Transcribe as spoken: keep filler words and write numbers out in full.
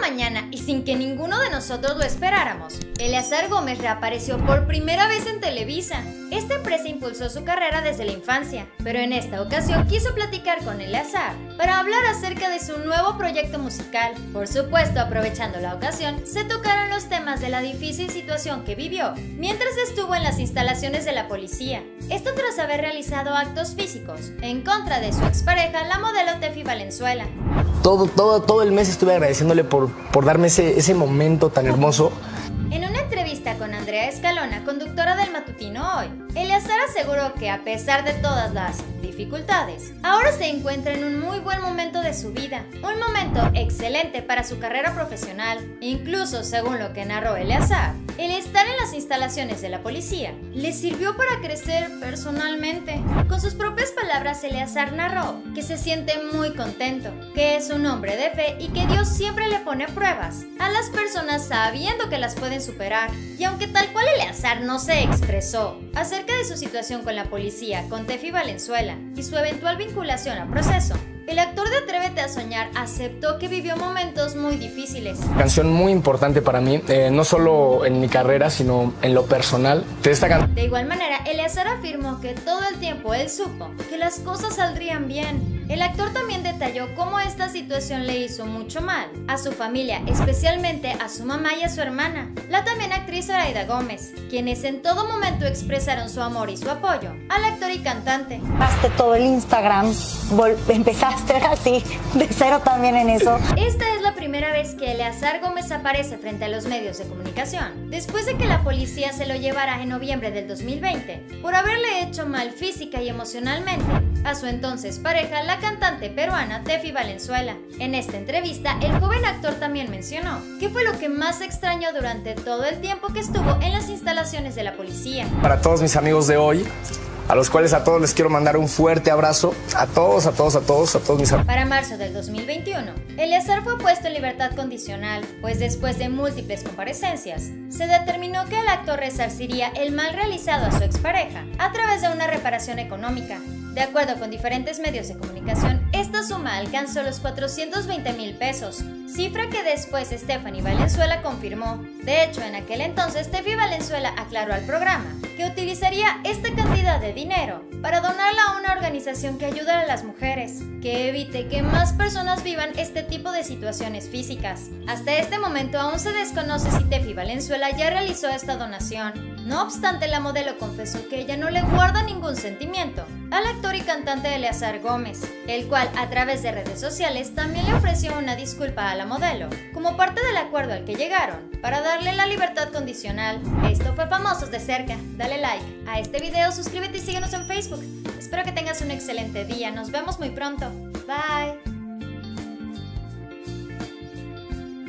mañana y sin que ninguno de nosotros lo esperáramos, Eleazar Gómez reapareció por primera vez en Televisa. Esta empresa impulsó su carrera desde la infancia, pero en esta ocasión quiso platicar con Eleazar para hablar acerca de su nuevo proyecto musical. Por supuesto, aprovechando la ocasión, se tocaron los temas de la difícil situación que vivió mientras estuvo en las instalaciones de la policía. Esto tras haber realizado actos físicos en contra de su expareja, la modelo Tefi Valenzuela. Todo, todo, todo el mes estuve agradeciéndole por, por darme ese, ese momento tan hermoso. En una entrevista con Andrea Escalona, conductora del matutino Hoy, Eleazar aseguró que a pesar de todas las dificultades, ahora se encuentra en un muy buen momento de su vida, un momento excelente para su carrera profesional. Incluso, según lo que narró Eleazar, el estar en las instalaciones de la policía le sirvió para crecer personalmente. Con sus propias palabras, Eleazar narró que se siente muy contento, que es un hombre de fe y que Dios siempre le pone pruebas a las personas sabiendo que las pueden superar. Y aunque tal cual Eleazar no se expresó acerca de su situación con la policía, con Tefi Valenzuela y su eventual vinculación a proceso, el actor de Atrévete a Soñar aceptó que vivió momentos muy difíciles. Canción muy importante para mí, eh, no solo en mi carrera, sino en lo personal. De, esta can... de igual manera, Eleazar afirmó que todo el tiempo él supo que las cosas saldrían bien. El actor también detalló cómo esta situación le hizo mucho mal a su familia, especialmente a su mamá y a su hermana, la también actriz Zoraida Gómez, quienes en todo momento expresaron su amor y su apoyo al actor y cantante. Pasaste todo el Instagram, empezaste así, de cero también en eso. Esta es la primera vez que Eleazar Gómez aparece frente a los medios de comunicación, después de que la policía se lo llevara en noviembre del dos mil veinte por haberle hecho mal física y emocionalmente a su entonces pareja, la cantante peruana Tefi Valenzuela. En esta entrevista, el joven actor también mencionó qué fue lo que más extrañó durante todo el tiempo que estuvo en las instalaciones de la policía. Para todos mis amigos de hoy, a los cuales a todos les quiero mandar un fuerte abrazo, a todos, a todos, a todos, a todos mis amigos. Para marzo del dos mil veintiuno, Eleazar fue puesto en libertad condicional, pues después de múltiples comparecencias, se determinó que el actor resarciría el mal realizado a su expareja a través de una reparación económica. De acuerdo con diferentes medios de comunicación, esta suma alcanzó los cuatrocientos veinte mil pesos, cifra que después Stephanie Valenzuela confirmó. De hecho, en aquel entonces, Tefi Valenzuela aclaró al programa que utilizaría esta cantidad de dinero para donarla a una organización que ayuda a las mujeres, que evite que más personas vivan este tipo de situaciones físicas. Hasta este momento aún se desconoce si Tefi Valenzuela ya realizó esta donación. No obstante, la modelo confesó que ella no le guarda ningún sentimiento al actor y cantante Eleazar Gómez, el cual a través de redes sociales también le ofreció una disculpa a la modelo, como parte del acuerdo al que llegaron para darle la libertad condicional. Esto fue Famosos de Cerca. Dale like a este video, suscríbete y síguenos en Facebook. Espero que tengas un excelente día, nos vemos muy pronto. Bye.